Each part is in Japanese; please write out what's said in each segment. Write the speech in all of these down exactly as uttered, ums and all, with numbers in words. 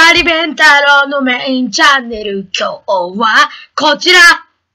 ガリベン太郎のメインチャンネル、今日はこちら。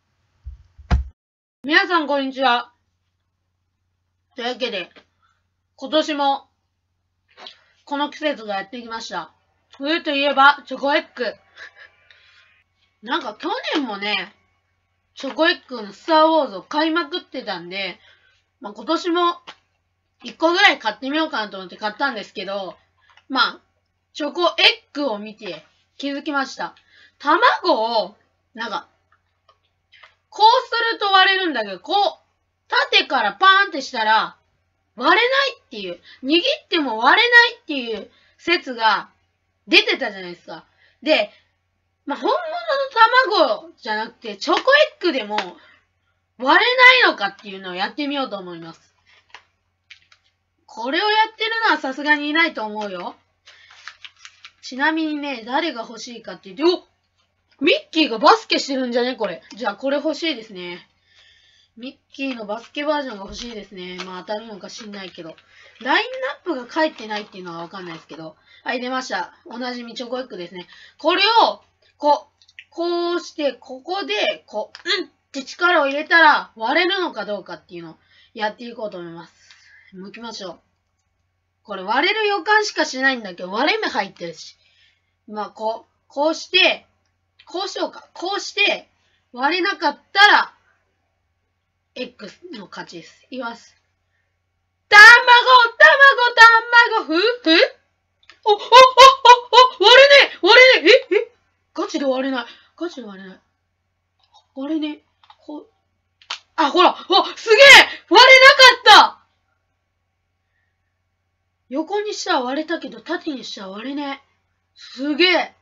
皆さんこんにちは。というわけで、今年もこの季節がやってきました。冬といえばチョコエッグ。なんか去年もね、チョコエッグのスターウォーズを買いまくってたんで、まあ、今年もいっこぐらい買ってみようかなと思って買ったんですけど、まあ、チョコエッグを見て気づきました。卵を、なんか、こうすると割れるんだけど、こう、縦からパーンってしたら、割れないっていう、握っても割れないっていう説が出てたじゃないですか。で、まあ、本物の卵じゃなくて、チョコエッグでも割れないのかっていうのをやってみようと思います。これをやってるのはさすがにいないと思うよ。ちなみにね、誰が欲しいかって言って、お！ミッキーがバスケしてるんじゃねこれ。じゃあこれ欲しいですね。ミッキーのバスケバージョンが欲しいですね。まあ当たるのか知んないけど。ラインナップが書いてないっていうのはわかんないですけど。はい、出ました。おなじみチョコエッグですね。これを、こう、こうして、ここで、こう、うんって力を入れたら割れるのかどうかっていうのをやっていこうと思います。剥きましょう。これ割れる予感しかしないんだけど、割れ目入ってるし。まあ、こう、こうして、こうしようか。こうして、割れなかったら、X の勝ちです。いきます。たまご、たまご、たまご、ふふお、お、お、お、お、割れねえ割れねええ、えガチで割れない。ガチで割れない。割れねえ。こあ、ほらわ、すげえ割れなかった横にしたら割れたけど、縦にしたら割れねえ。すげえ。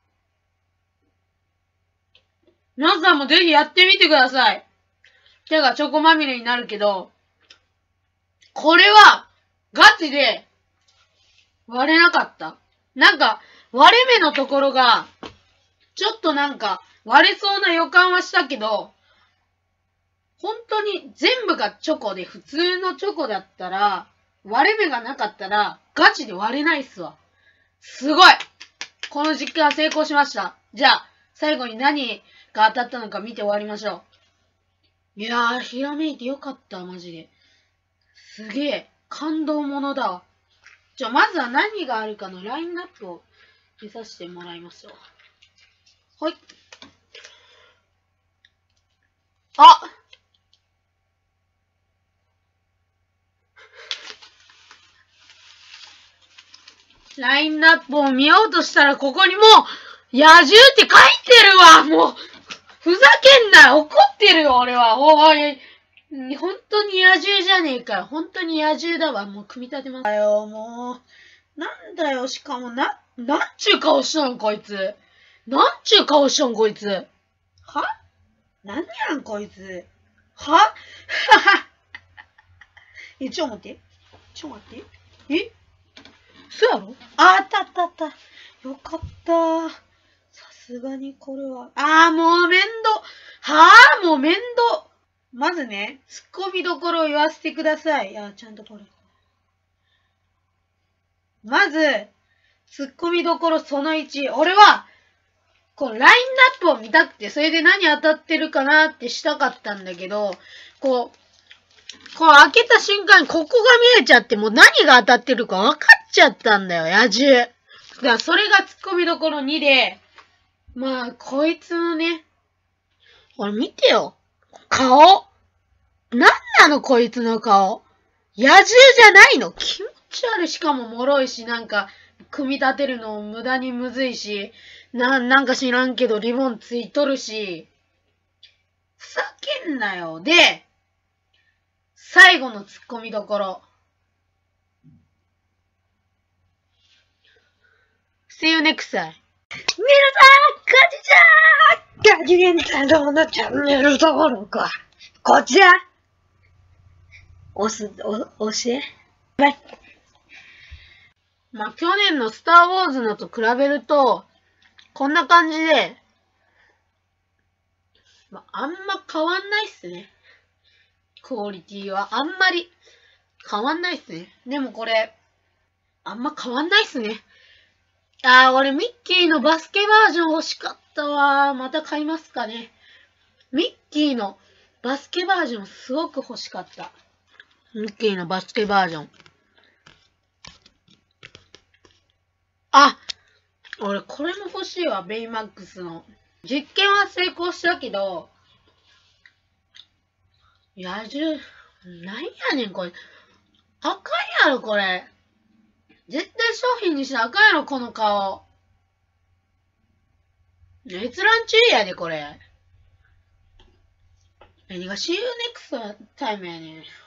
皆さんもぜひやってみてください。手がチョコまみれになるけど、これはガチで割れなかった。なんか割れ目のところがちょっとなんか割れそうな予感はしたけど、本当に全部がチョコで普通のチョコだったら、割れ目がなかったらガチで割れないっすわ。すごい！この実験は成功しました。じゃあ最後に何が当たったのか見て終わりましょう。いやー、ひらめいてよかった、マジで。すげえ、感動ものだわ。じゃあ、まずは何があるかのラインナップを見させてもらいましょう。はい。あ！ラインナップを見ようとしたら、ここにもう、野獣って書いてるわ！もう、ふざけんなよ！怒ってるよ、俺は。おい。本当に野獣じゃねえかよ。本当に野獣だわ。もう組み立てます。だよ、もう。なんだよ、しかもな、なんちゅう顔したん、こいつ。なんちゅう顔したん、こいつ。は？なんやん、こいつ。は？はは。え、ちょ、待って。ちょ、待って。え？そうやろ？あ、あったあったあった。よかった。さすがにこれは。あー、もうめんど。はぁ？もうめんど。まずね、ツッコミどころを言わせてください。いや、ちゃんとこれ。まず、ツッコミどころそのいち。俺は、こう、ラインナップを見たくて、それで何当たってるかなってしたかったんだけど、こう、こう開けた瞬間にここが見えちゃって、もう何が当たってるか分かっちゃったんだよ、野獣。だからそれがツッコミどころにで、まあ、こいつのね、これ見てよ。顔。なんなのこいつの顔。野獣じゃないの？気持ち悪い。しかも脆いし、なんか、組み立てるの無駄にむずいし、な、なんか知らんけどリボンついとるし、ふざけんなよ。で、最後のツッコミどころ。See you next time. 皆さん、こんにちは！ガジゲン太郎のチャンネル登録は、こちら押す、お、押して。バイ。まあ、去年のスターウォーズのと比べると、こんな感じで、まあ、あんま変わんないっすね。クオリティは。あんまり変わんないっすね。でもこれ、あんま変わんないっすね。 あー、俺ミッキーのバスケバージョン欲しかったわー。また買いますかね。ミッキーのバスケバージョンすごく欲しかった。ミッキーのバスケバージョン。あ、俺これも欲しいわ、ベイマックスの。実験は成功したけど、野獣、なんやねんこれ。あかんやろこれ。絶対商品にしたらあかんやろこの顔。閲覧注意やでこれ。何が See you next time やねん。